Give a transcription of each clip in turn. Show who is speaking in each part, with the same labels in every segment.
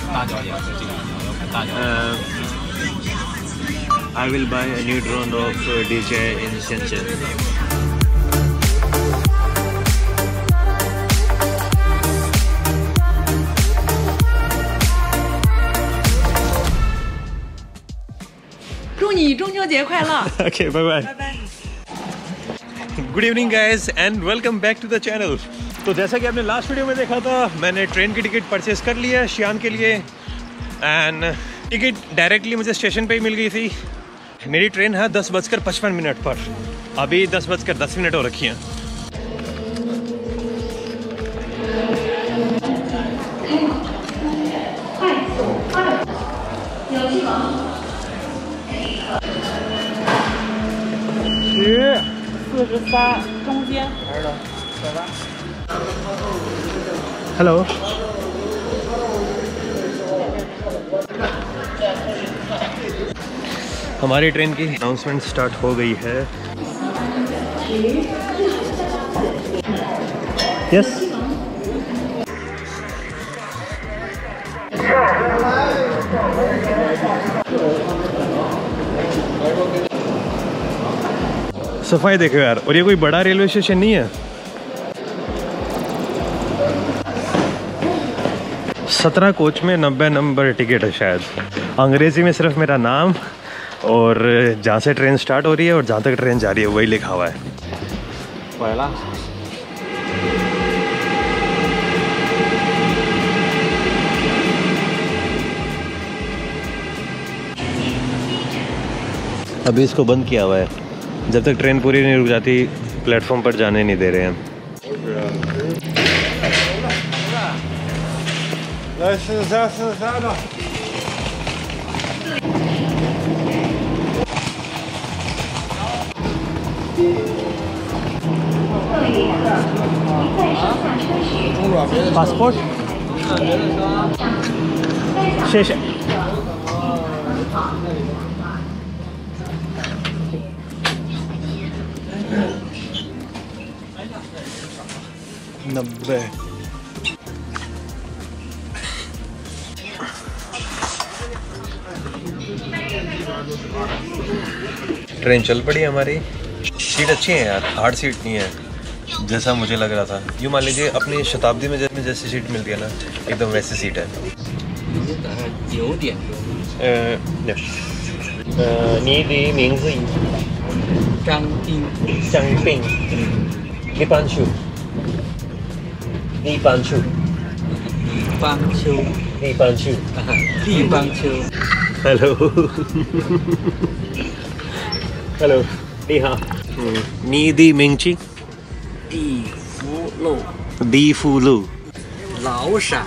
Speaker 1: I will buy a new drone of DJI in Shenzhen.
Speaker 2: Okay, bye bye. Good evening guys and welcome back to the channel. तो जैसा कि आपने last video में देखा था, मैंने ट्रेन की टिकट परचेज कर लिया है शियान के लिए एंड टिकट डायरेक्टली मुझे स्टेशन पे ही मिल गई थी। मेरी ट्रेन है 10:55 पर, अभी 10:10 हो रखी है। हेलो, हमारी ट्रेन की अनाउंसमेंट स्टार्ट हो गई है। यस, सफाई देखो यार, और ये कोई बड़ा रेलवे स्टेशन नहीं है। 17 कोच में 90 नंबर टिकट है शायद। अंग्रेजी में सिर्फ मेरा नाम और जहाँ से ट्रेन स्टार्ट हो रही है और जहाँ तक ट्रेन जा रही है वही लिखा हुआ है। अभी इसको बंद किया हुआ है, जब तक ट्रेन पूरी नहीं रुक जाती प्लेटफॉर्म पर जाने नहीं दे रहे हैं। पासपोर्ट शेष 90। ट्रेन चल पड़ी हमारी। सीट अच्छी है यार, हार्ड सीट नहीं है जैसा मुझे लग रहा था। यूँ मान लीजिए अपनी शताब्दी में जैसी सीट मिलती है ना, एकदम वैसी सीट है। हेलो हेलो, नी हाँ, नी दी मिंगची दी फूलू लाओ शान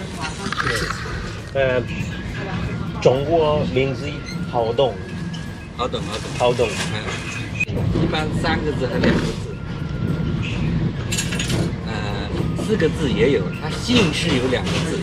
Speaker 2: 中国名字好懂，好懂，好懂。一般3个字和2个字，4个字也有，它姓氏有2个字。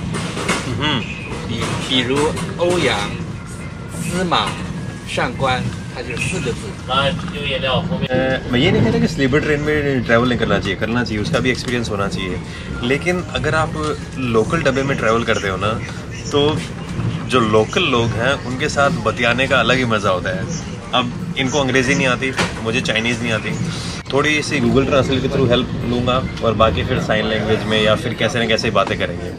Speaker 2: 比如欧阳、司马、上官，它就是4个字。मैं ये नहीं कहता कि स्लीपर ट्रेन में ट्रैवल नहीं करना चाहिए, करना चाहिए, उसका भी एक्सपीरियंस होना चाहिए। लेकिन अगर आप लोकल डब्बे में ट्रैवल करते हो ना, तो जो लोकल लोग हैं उनके साथ बतियाने का अलग ही मज़ा होता है। अब इनको अंग्रेज़ी नहीं आती, मुझे चाइनीज़ नहीं आती, थोड़ी सी गूगल ट्रांसलेट के थ्रू हेल्प लूँगा और बाकी फिर साइन लैंग्वेज में या फिर कैसे न कैसे बातें करेंगे।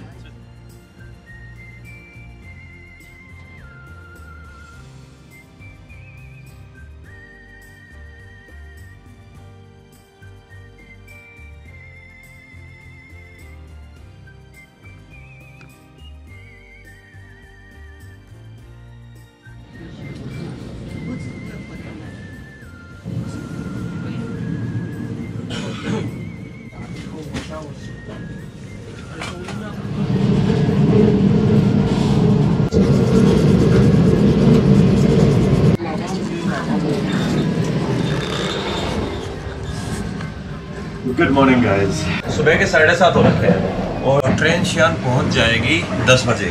Speaker 2: Good morning guys. सुबह के 7:30 हो रखे हैं और ट्रेन शियान पहुंच जाएगी 10 बजे।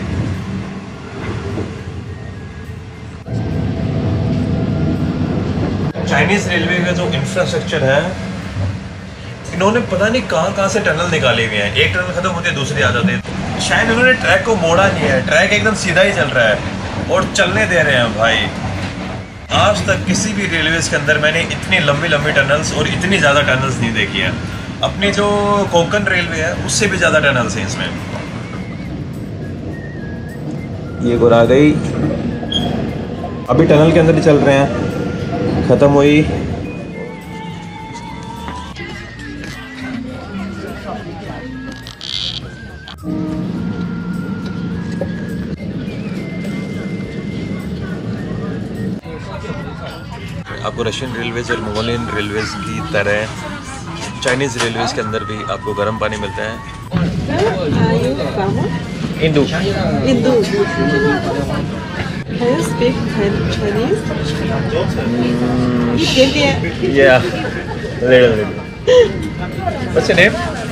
Speaker 2: चाइनीज रेलवे का जो इंफ्रास्ट्रक्चर है, इन्होंने पता नहीं कहाँ से टनल निकाले हुए हैं। एक टनल खत्म होते दूसरी आ जाते हैं। शायद उन्होंने ट्रैक को मोड़ा नहीं है, ट्रैक एकदम सीधा ही चल रहा है और चलने दे रहे हैं भाई। आज तक किसी भी रेलवेज के अंदर मैंने इतनी लंबी लंबी टनल्स और इतनी ज़्यादा टनल्स नहीं देखी है। अपनी जो कोंकण रेलवे है उससे भी ज़्यादा टनल्स हैं इसमें। ये गुर आ गई, अभी टनल के अंदर ही चल रहे हैं, ख़त्म हुई। आपको रशियन रेलवेज और मंगोलियन रेलवेज की तरह चाइनीज़ रेलवेज के अंदर भी आपको गर्म पानी मिलता है। Hindu
Speaker 3: Hindu. Can you speak Chinese? 一点点。
Speaker 2: Yeah, little. What's your name?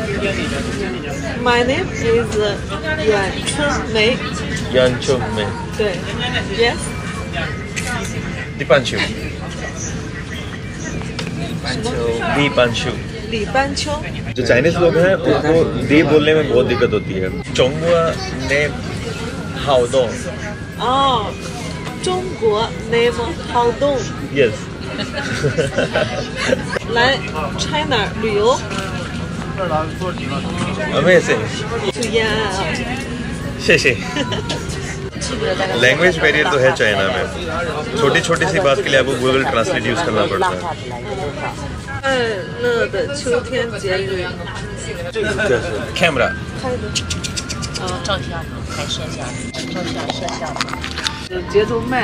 Speaker 3: My name is Yuan Chunmei.
Speaker 2: Yan Chung Mei.
Speaker 3: 对 Yes.
Speaker 2: Dipanshu. Dipanshu.
Speaker 3: 李班秋。
Speaker 2: जो चाइनीज लोग हैं उनको दी बोलने में बहुत दिक्कत होती है। चोंगवा ने हाओदोंग।
Speaker 3: 哦，中国 name 好动。
Speaker 2: Yes.
Speaker 3: 来 China 旅游。
Speaker 2: Amazing.
Speaker 3: 去延安啊。
Speaker 2: शेषे। लैंग्वेज बैरियर तो है चाइना में, छोटी छोटी सी बात के लिए आपको गूगल ट्रांसलेट यूज करना पड़ता है।
Speaker 3: 快乐的秋天节日。
Speaker 2: कैमरा
Speaker 3: 开的。
Speaker 4: 照相拍摄像，照相摄像。
Speaker 3: 节奏慢。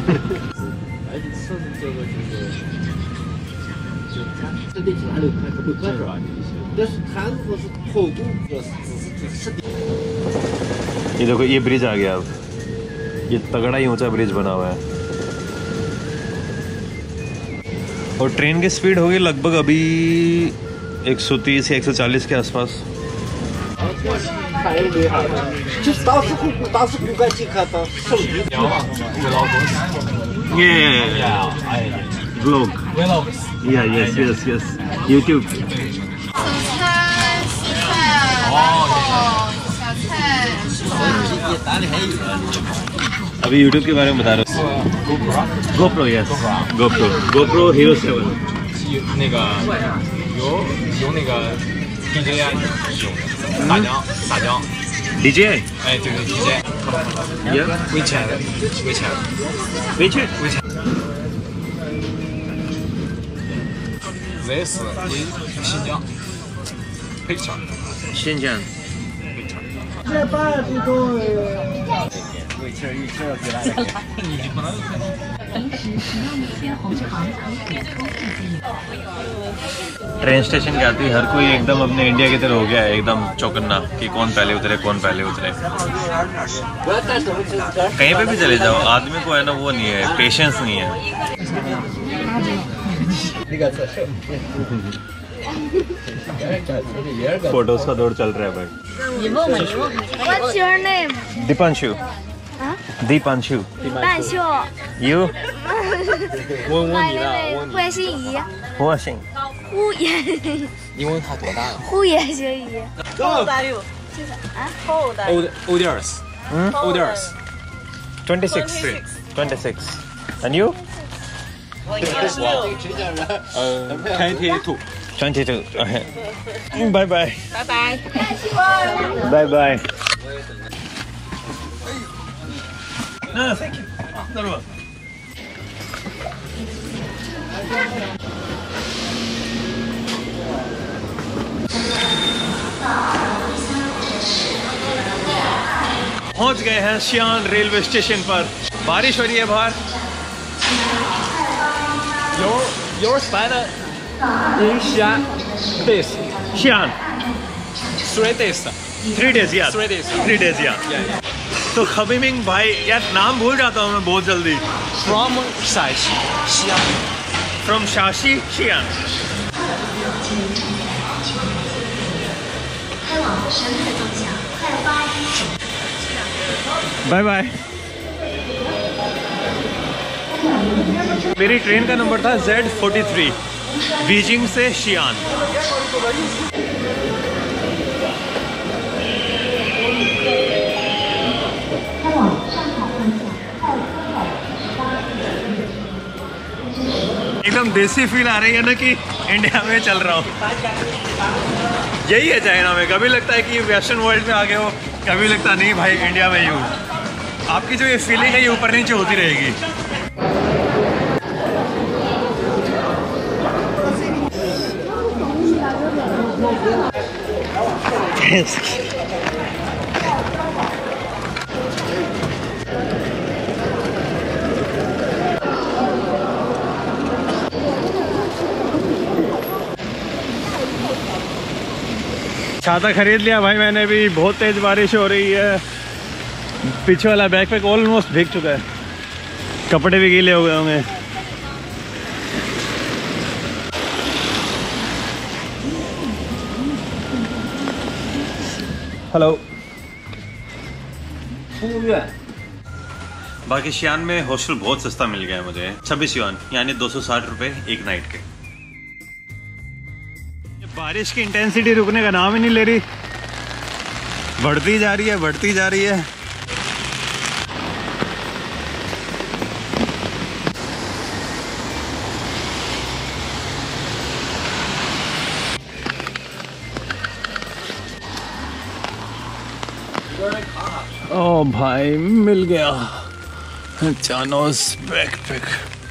Speaker 2: ये देखो ये ब्रिज आ गया, अब ये तगड़ा ही ऊंचा ब्रिज बना हुआ है और ट्रेन की स्पीड होगी लगभग अभी 130 या 140 के आसपास। ये ब्लॉग या यस यस यस यूट्यूब। अभी यूट्यूब के बारे में बता रहे हो। GoPro यस GoPro Hero 7。
Speaker 5: 那个有那个 DJI 有撒娇
Speaker 2: DJI
Speaker 5: 哎对对 DJI
Speaker 2: Yeah
Speaker 5: WeChat This is 新疆 picture
Speaker 2: 新疆。 train station के आते ही हर कोई एकदम अपने इंडिया की तरह हो गया है, एकदम चौकन्ना कि कौन पहले उतरे कौन पहले उतरे। कहीं पे भी चले जाओ आदमी को है ना वो नहीं है, पेशेंस नहीं है। फोटोज का दौर चल रहा है भाई।
Speaker 6: What's your name?
Speaker 2: Deepanshu. Deepanshu.
Speaker 6: 半秀。
Speaker 2: You?
Speaker 5: 问你
Speaker 6: My
Speaker 5: 了
Speaker 6: name is 惠心怡。
Speaker 2: 我姓。
Speaker 6: 呼也。
Speaker 5: 你问他多大了
Speaker 6: 呼也行怡。
Speaker 3: How old are you?
Speaker 6: 啊
Speaker 3: How old are you?
Speaker 5: Olders Olders
Speaker 2: 26. 26. And you?
Speaker 5: 开贴图
Speaker 2: 22. Bye bye.
Speaker 6: 拜拜。
Speaker 2: Bye bye. No, thank you. No, no. पहुंच गए हैं शियान रेलवे स्टेशन पर। बारिश हो रही है बाहर।
Speaker 5: Your spend in Xi'an days
Speaker 2: शियान
Speaker 5: 3 days
Speaker 2: 3 days yeah
Speaker 5: 3 days
Speaker 2: 3 days yeah तो खबीमिंग भाई यार नाम भूल जाता हूँ मैं बहुत जल्दी।
Speaker 5: from Shashi Xi'an
Speaker 2: From Shashi Xi'an. Bye bye. मेरी ट्रेन का नंबर था Z43 बीजिंग से शियान। एकदम देसी फील आ रही है ना कि इंडिया में चल रहा हूँ। यही है चाइना में, कभी लगता है कि वेस्टर्न वर्ल्ड में आ गए हो, कभी लगता नहीं भाई इंडिया में ही हूँ। आपकी जो ये फीलिंग है ये ऊपर नीचे होती रहेगी। छाता खरीद लिया भाई मैंने भी, बहुत तेज बारिश हो रही है। पीछे वाला बैकपैक ऑलमोस्ट भीग चुका है, कपड़े भी गीले हो गए होंगे। हेलो। बाकी शियान में हॉस्टल बहुत सस्ता मिल गया है मुझे, 26 युआन यानी 260 रुपए एक नाइट के। बारिश की इंटेंसिटी रुकने का नाम ही नहीं ले रही, बढ़ती जा रही है, बढ़ती जा रही है। ओ भाई मिल गया चानोस backpack.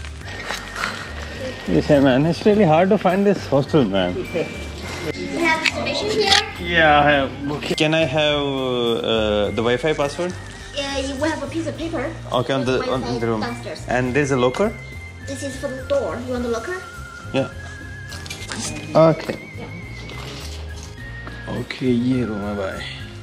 Speaker 2: Yes, man. It's really hard to find this hostel, man.
Speaker 6: You have reservation here?
Speaker 2: Yeah, I have. Okay. Can I have the Wi-Fi password?
Speaker 6: You will have a piece of paper.
Speaker 2: Okay, on
Speaker 6: with
Speaker 2: the
Speaker 6: Wi-Fi
Speaker 2: room.
Speaker 6: downstairs.
Speaker 2: And there's a locker?
Speaker 6: This is for the door. You want the locker?
Speaker 2: Yeah. Okay. Okay, ये room है भाई।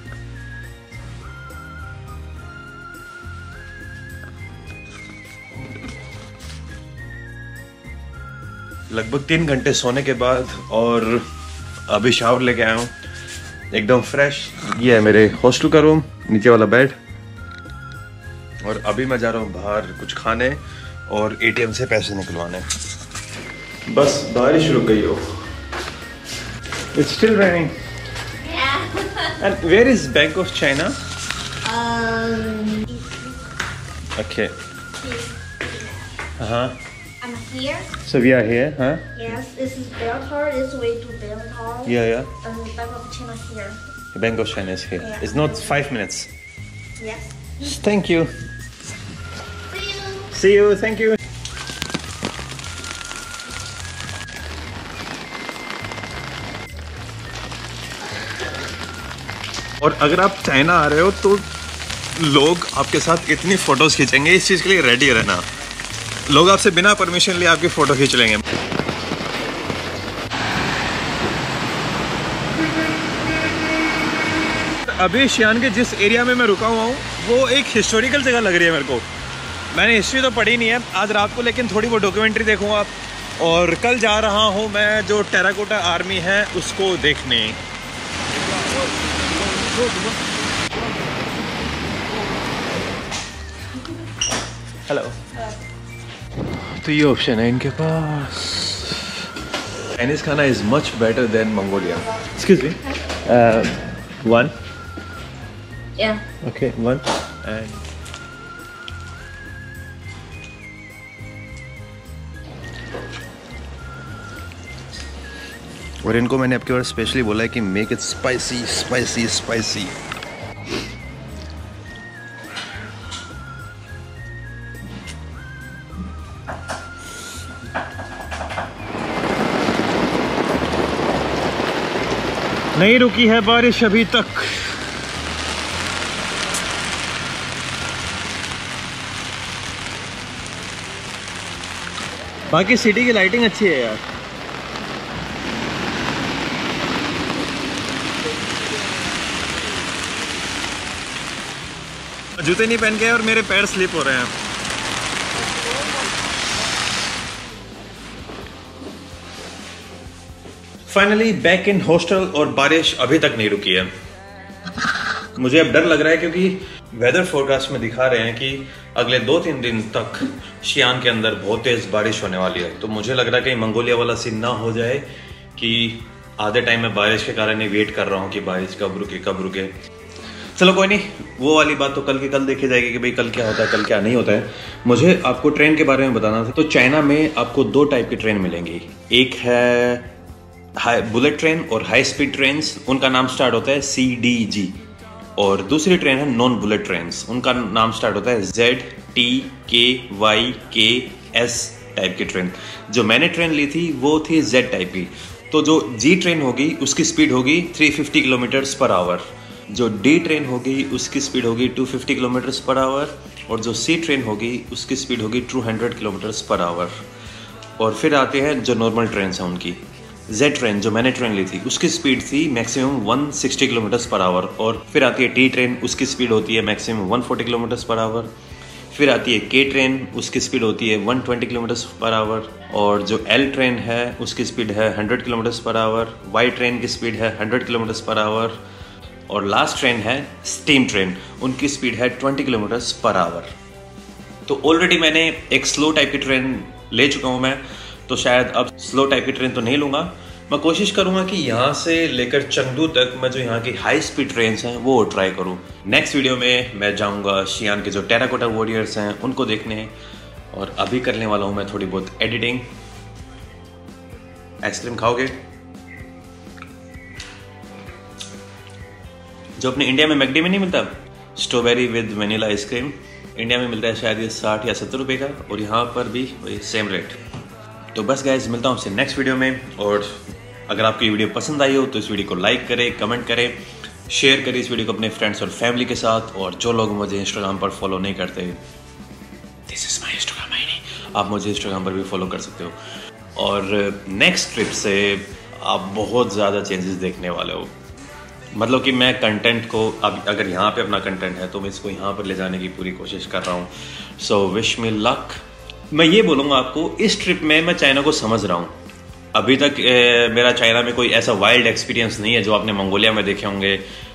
Speaker 2: लगभग 3 घंटे सोने के बाद और अभी शावर लेके आया हूँ एकदम फ्रेश। ये है मेरे हॉस्टल का रूम, नीचे वाला बेड। और अभी मैं जा रहा हूँ बाहर कुछ खाने और एटीएम से पैसे निकलवाने। बस बारिश रुक गई हो। It's still raining.
Speaker 6: Yeah.
Speaker 2: And where is Bank of China? Okay.
Speaker 6: I'm here.
Speaker 2: So we are here, huh?
Speaker 6: Yes, this is Bell Tower. This way to Bell Tower.
Speaker 2: Yeah.
Speaker 6: And the Bank of China here.
Speaker 2: The Bank of China is here.
Speaker 6: Yeah.
Speaker 2: It's not 5 minutes.
Speaker 6: Yes.
Speaker 2: Thank you.
Speaker 6: See you.
Speaker 2: See you. Thank you. और अगर आप China आ रहे हो तो लोग आपके साथ इतनी फोटोज खींचेंगे, इस चीज के लिए रेडी रहना। लोग आपसे बिना परमिशन लिए आपकी फोटो खींच लेंगे। अभी शियान के जिस एरिया में मैं रुका हुआ हूँ वो एक हिस्टोरिकल जगह लग रही है मेरे को। मैंने हिस्ट्री तो पढ़ी नहीं है आज रात को, लेकिन थोड़ी बहुत डॉक्यूमेंट्री देखूंगा। और कल जा रहा हूँ मैं जो टेराकोटा आर्मी है उसको देखने। हेलो। तो ये ऑप्शन है इनके पास। चाइनीज खाना is much better than Mongolia. Excuse me, 1।
Speaker 6: Yeah.
Speaker 2: Okay, 1 and और इनको मैंने आपके बार स्पेशली बोला है कि make it spicy spicy spicy. नहीं रुकी है बारिश अभी तक। बाकी सिटी की लाइटिंग अच्छी है यार। जूते नहीं पहन के और मेरे पैर स्लिप हो रहे हैं। फाइनली बैक इन हॉस्टल और बारिश अभी तक नहीं रुकी है। मुझे अब डर लग रहा है क्योंकि वेदर फोरकास्ट में दिखा रहे हैं कि अगले 2-3 दिन तक शियान के अंदर बहुत तेज बारिश होने वाली है। तो मुझे लग रहा है कि मंगोलिया वाला सीन ना हो जाए कि आधे टाइम में बारिश के कारण ही वेट कर रहा हूँ कि बारिश कब रुके कब रुके। चलो कोई नहीं, वो वाली बात तो कल की कल देखी जाएगी कि भाई कल क्या होता है, कल क्या नहीं होता है। मुझे आपको ट्रेन के बारे में बताना था। तो चाइना में आपको 2 टाइप की ट्रेन मिलेंगी। एक है हाई बुलेट ट्रेन और हाई स्पीड ट्रेन, उनका नाम स्टार्ट होता है CDG। और दूसरी ट्रेन है नॉन बुलेट ट्रेन, उनका नाम स्टार्ट होता है ZTKYKS टाइप की ट्रेन। जो मैंने ट्रेन ली थी वो थी Z टाइप की। तो जो G ट्रेन होगी उसकी स्पीड होगी 350 किलोमीटर्स पर आवर, जो D ट्रेन होगी उसकी स्पीड होगी 250 किलोमीटर्स पर आवर, और जो C ट्रेन होगी उसकी स्पीड होगी 200 किलोमीटर्स पर आवर। और फिर आते हैं जो नॉर्मल ट्रेन हैं उनकी। Z ट्रेन जो मैंने ट्रेन ली थी उसकी स्पीड थी मैक्सिमम 160 किलोमीटर्स पर आवर। और फिर आती है T ट्रेन, उसकी स्पीड होती है मैक्सिमम 140 किलोमीटर्स पर आवर। फिर आती है K ट्रेन, उसकी स्पीड होती है 120 किलोमीटर्स पर आवर। और जो L ट्रेन है उसकी स्पीड है 100 kilometres per hour. Y train की स्पीड है 100 किलोमीटर्स पर आवर। और लास्ट ट्रेन है स्टीम ट्रेन, उनकी स्पीड है 20 किलोमीटर्स पर आवर। तो ऑलरेडी मैंने एक स्लो टाइप की ट्रेन ले चुका हूँ मैं, तो शायद अब स्लो टाइप की ट्रेन तो नहीं लूँगा। मैं कोशिश करूँगा कि यहाँ से लेकर चंगदू तक मैं जो यहाँ की हाई स्पीड ट्रेन हैं वो ट्राई करूँ। नेक्स्ट वीडियो में मैं जाऊँगा शियान के जो टेराकोटा वॉरियर्स हैं उनको देखने, और अभी करने वाला हूँ मैं थोड़ी बहुत एडिटिंग। आइसक्रीम खाओगे? जो अपने इंडिया में मैकडी में नहीं मिलता strawberry with vanilla ice cream, India में मिलता है शायद ये 60 या 70 रुपये का, और यहाँ पर भी वही सेम रेट। तो बस गाइस, मिलता हूँ आपसे नेक्स्ट वीडियो में। और अगर आपको ये वीडियो पसंद आई हो तो इस वीडियो को लाइक करें, कमेंट करें, शेयर करें इस वीडियो को अपने फ्रेंड्स और फैमिली के साथ। और जो लोग मुझे इंस्टाग्राम पर फॉलो नहीं करते, this is my Instagram ID, आप मुझे इंस्टाग्राम पर भी फॉलो कर सकते हो। और नेक्स्ट ट्रिप से आप बहुत ज़्यादा चेंजेस देखने वाले हो। मतलब कि मैं कंटेंट को अब अगर यहाँ पे अपना कंटेंट है तो मैं इसको यहाँ पर ले जाने की पूरी कोशिश कर रहा हूँ। So wish me luck. मैं ये बोलूँगा आपको, इस ट्रिप में मैं चाइना को समझ रहा हूँ। अभी तक मेरा चाइना में कोई ऐसा वाइल्ड एक्सपीरियंस नहीं है जो आपने मंगोलिया में देखे होंगे